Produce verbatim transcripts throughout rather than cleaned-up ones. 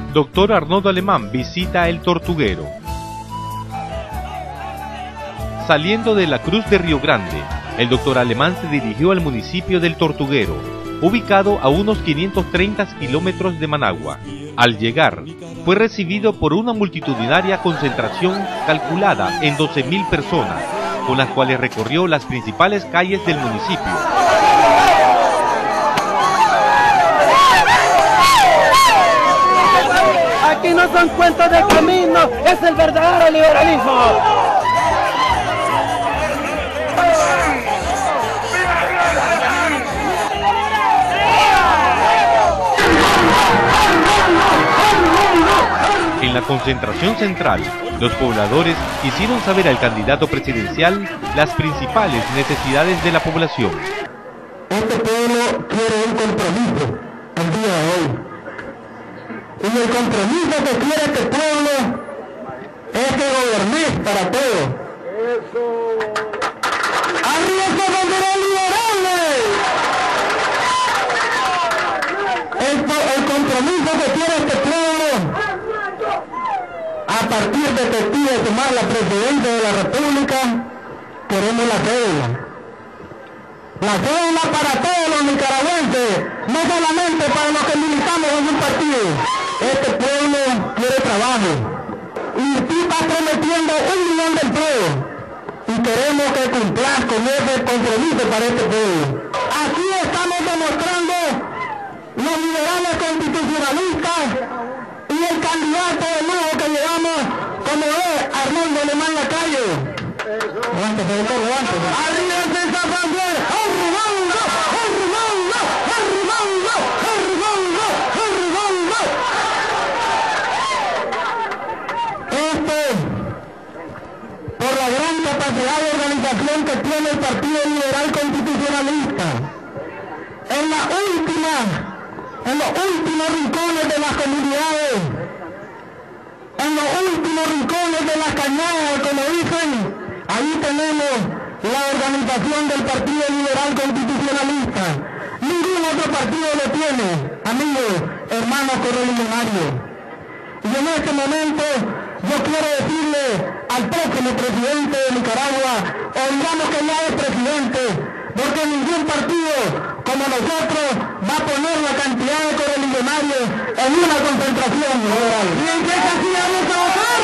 Doctor Arnoldo Alemán visita El Tortuguero. Saliendo de la Cruz de Río Grande, el doctor Alemán se dirigió al municipio del Tortuguero, ubicado a unos quinientos treinta kilómetros de Managua. Al llegar, fue recibido por una multitudinaria concentración calculada en doce mil personas, con las cuales recorrió las principales calles del municipio. Aquí no son cuentos de camino, es el verdadero liberalismo. En la concentración central, los pobladores hicieron saber al candidato presidencial las principales necesidades de la población. Este pueblo quiere un compromiso el día de hoy. Y el compromiso que quiere este pueblo es que gobernemos para todos. ¡Arriba esa bandera liberal! El, el compromiso que quiere este pueblo, a partir de que decide tomar la presidencia de la República, queremos la cédula. La cédula para todos los nicaragüenses, no solamente para los que militamos en un partido. Este pueblo quiere trabajo. Y tú estás prometiendo un millón de empleos. Y queremos que cumplas con ese compromiso para este pueblo. Aquí estamos demostrando los liberales constitucionalistas y el candidato de nuevo que llevamos, como es Arnoldo Alemán Lacayo. Levántese, doctor, levántese. ¡Arriba esa bandera! ¡Arrumando! ¡Arrumando! ¡Arrumando! ¡Arrumando! ¡Arrumando! Este, por la gran capacidad de organización que tiene el Partido Liberal Constitucionalista, en la última, en los últimos rincones de las comunidades, en los últimos rincones de las cañadas, como dicen, ahí tenemos la organización del Partido Liberal Constitucionalista. Ningún otro partido lo tiene, amigos, hermanos correligionarios. Y en este momento yo quiero decirle al próximo presidente de Nicaragua, o digamos que ya es presidente, porque ningún partido como nosotros va a poner la cantidad de correligionarios en una concentración general. ¿Y en qué casilla vamos a votar?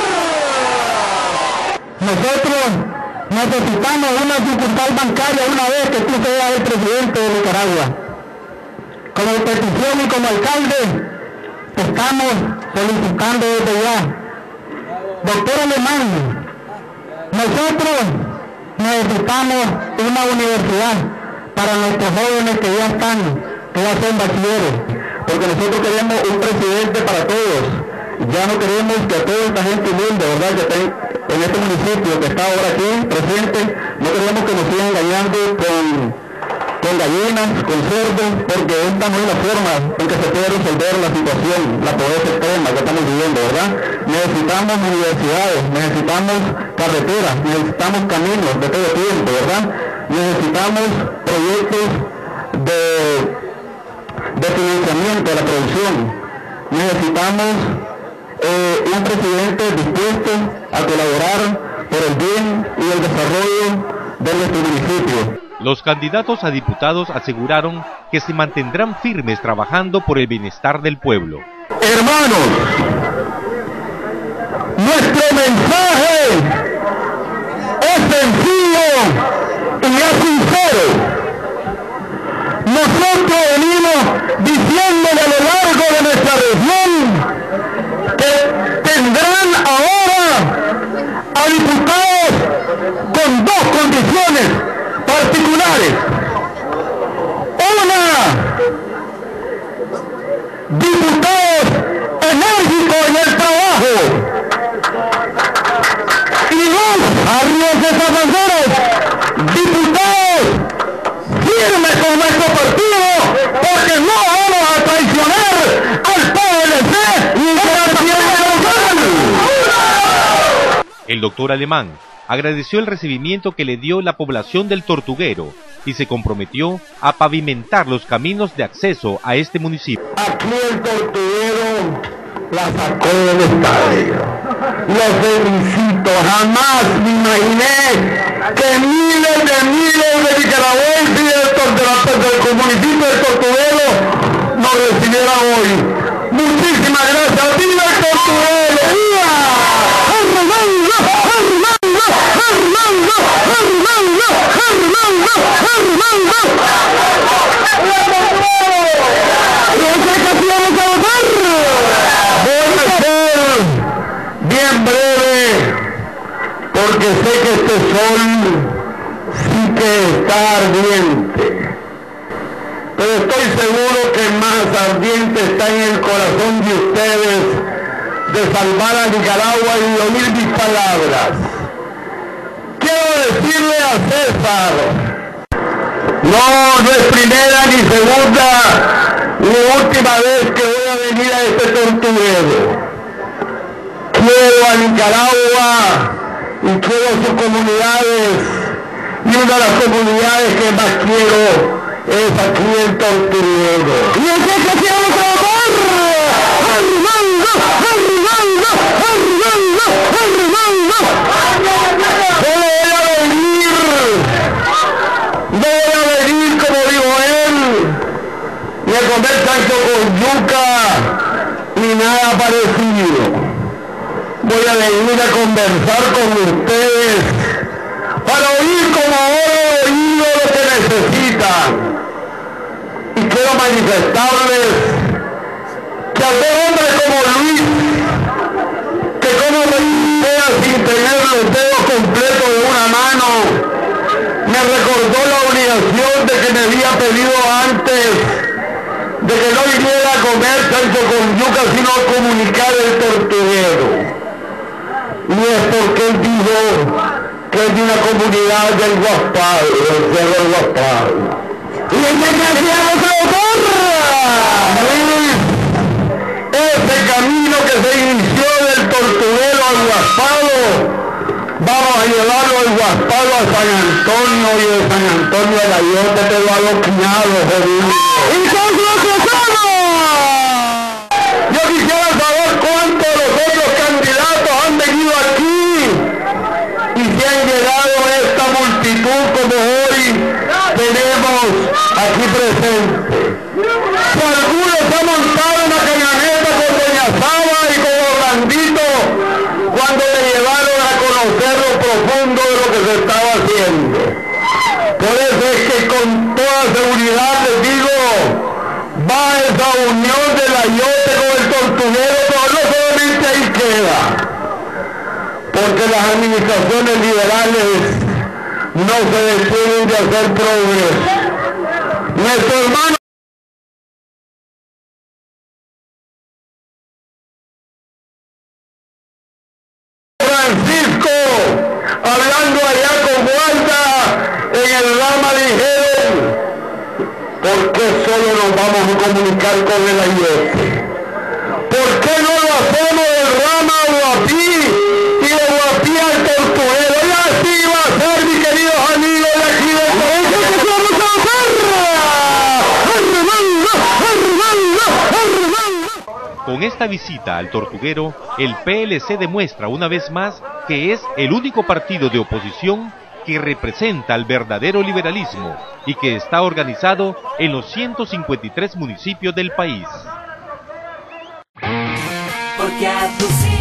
Nosotros necesitamos una sucursal bancaria una vez que tú seas el presidente de Nicaragua. Como petición y como alcalde, estamos solicitando desde ya. Doctor Alemán, nosotros necesitamos una universidad para nuestros jóvenes que ya están, que ya son bachilleres, porque nosotros queremos un presidente para todos. Ya no queremos que a toda esta gente humilde, ¿verdad?, que está en este municipio, que está ahora aquí presente, no queremos que nos sigan engañando con, con gallinas, con cerdos, porque esta no es la forma en que se puede resolver la situación, la pobreza extrema que estamos viviendo, ¿verdad? Necesitamos universidades, necesitamos carreteras, necesitamos caminos de todo tiempo, ¿verdad? Necesitamos proyectos de, de financiamiento de la producción. Necesitamos eh, un presidente dispuesto a colaborar por el bien y el desarrollo de nuestro municipio. Los candidatos a diputados aseguraron que se mantendrán firmes trabajando por el bienestar del pueblo. Hermanos, nuestro mensaje es sencillo y es sincero. Nosotros venimos diciéndole a lo largo de nuestra región que tendrán ahora a diputados con dos condiciones particulares. Una, diputados enérgicos en el trabajo. Y dos, arriba de esas banderas, diputados firmes con nuestro partido, porque no vamos a traicionar al P L C y al Partido Nacional. El doctor Alemán agradeció el recibimiento que le dio la población del Tortuguero y se comprometió a pavimentar los caminos de acceso a este municipio. Aquí el Tortuguero la sacó del estadio. Lo felicito, jamás me imaginé que miles de miles de nicaragüenses y del, del municipio de Tortuguero nos recibieran hoy. Muchísimas gracias. ¡Viva el Tortuguero! ¡Viva! ¡Armando! ¡Armando! ¡Armando! ¡Armando! ¡Armando! ¡Armando! Bien breve, porque sé que este sol sí que está ardiente, pero estoy seguro que más ardiente está en el corazón de ustedes de salvar a Nicaragua y de oír mis palabras. Quiero decirle a César, no, no es primera ni segunda ni última vez que voy a venir a este Tortuguero. Quiero a Nicaragua y quiero a sus comunidades, y una de las comunidades que más quiero es aquí en Tortuguero. Y es que quiero trabajar. ¡Armando! ¡Armando! ¡Armando! ¡Armando! Solo voy a venir, no voy a venir como dijo él, ni a comer chancho con yuca, ni nada parecido. Voy a venir a conversar con ustedes para oír como ahora he oído lo que necesitan. Y quiero manifestarles que al ver hombres como Luis, que como resistía sin tener los dedos completos de una mano, me recordó la obligación de que me había pedido antes de que no viniera a comer chancho con yuca, sino a comunicar el Tortuguero. Y es porque él dijo que es de una comunidad del Guaspado, del Cerro del Guaspado. Y es que hacíamos la Luis, ese camino que se inició del Tortuguero al Guaspado, vamos a llevarlo del Guaspado a San Antonio y de San Antonio a la Yote, pero a los cuñados, jodido. ¡Y con los cruzados! Yo quisiera saber cuántos de los otros candidatos han venido aquí y se han llegado a esta multitud como hoy tenemos aquí presente. Si alguno se ha montado en la camioneta con Doña Saba y con Orlandito cuando le llevaron a conocer lo profundo de lo que se estaba haciendo. Por eso es que con toda seguridad les digo, va esa unión de la Yote con el Tortuguero, pero no solamente ahí queda, porque las administraciones liberales no se detienen de hacer progreso. Nuestro hermano Francisco, hablando allá con Guarda en el Rama, dijeron, ¿por qué solo nos vamos a comunicar con el Ayote? ¿Por qué no lo hacemos del Rama a Guapí y de Guapí al Tortuguero? Y así va a ser, mis queridos amigos de aquí de Tortuguero. ¿Qué vamos a hacer? ¡Armando! ¡Armando! ¡Armando! Con esta visita al Tortuguero, el P L C demuestra una vez más que es el único partido de oposición que representa al verdadero liberalismo y que está organizado en los ciento cincuenta y tres municipios del país. Porque a tus